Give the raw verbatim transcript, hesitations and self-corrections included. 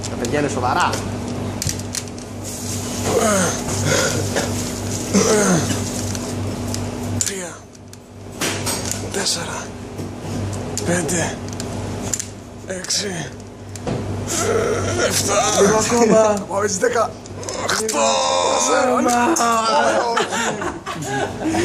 Τα παιδιά είναι σοβαρά. Τρία, τέσσερα, πέντε, έξι, εφτά. Λίγο ακόμα. Πάμε στις δέκα. Οχτώ.